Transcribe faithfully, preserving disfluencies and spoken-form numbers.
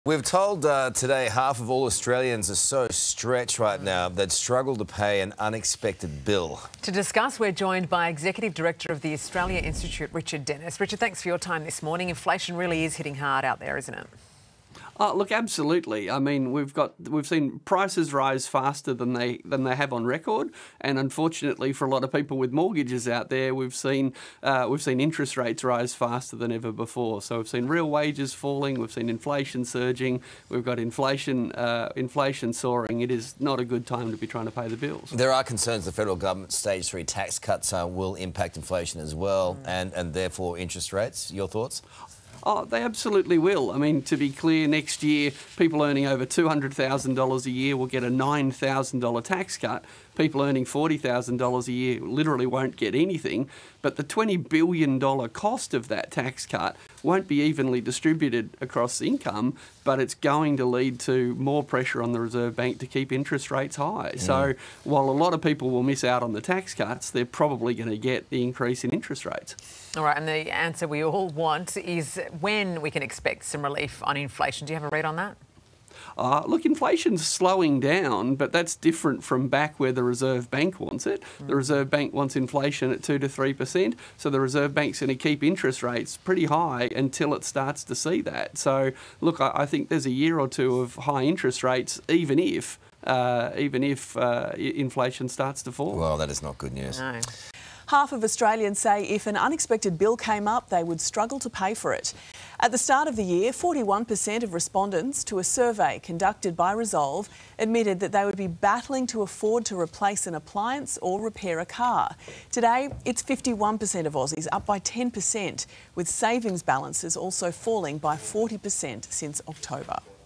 We've told uh, today half of all Australians are so stretched right now they'd struggle to pay an unexpected bill. To discuss, we're joined by Executive Director of the Australia Institute, Richard Dennis. Richard, thanks for your time this morning. Inflation really is hitting hard out there, isn't it? Oh, look, absolutely. I mean, we've got we've seen prices rise faster than they than they have on record, and unfortunately, for a lot of people with mortgages out there, we've seen uh, we've seen interest rates rise faster than ever before. So we've seen real wages falling, we've seen inflation surging, we've got inflation uh, inflation soaring. It is not a good time to be trying to pay the bills. There are concerns the federal government's stage three tax cuts uh, will impact inflation as well, mm. and and therefore interest rates. Your thoughts? Oh, they absolutely will. I mean, to be clear, next year, people earning over two hundred thousand dollars a year will get a nine thousand dollars tax cut. People earning forty thousand dollars a year literally won't get anything. But the twenty billion dollars cost of that tax cut won't be evenly distributed across income, but it's going to lead to more pressure on the Reserve Bank to keep interest rates high. Mm. So while a lot of people will miss out on the tax cuts, they're probably going to get the increase in interest rates. All right, and the answer we all want is when we can expect some relief on inflation. Do you have a read on that? Uh, look, inflation's slowing down, but that's different from back where the Reserve Bank wants it. Mm. The Reserve Bank wants inflation at two to three percent, so the Reserve Bank's going to keep interest rates pretty high until it starts to see that. So, look, I, I think there's a year or two of high interest rates, even if, uh, even if uh, inflation starts to fall. Well, that is not good news. No. Half of Australians say if an unexpected bill came up, they would struggle to pay for it. At the start of the year, forty-one percent of respondents to a survey conducted by Resolve admitted that they would be battling to afford to replace an appliance or repair a car. Today, it's fifty-one percent of Aussies, up by ten percent, with savings balances also falling by forty percent since October.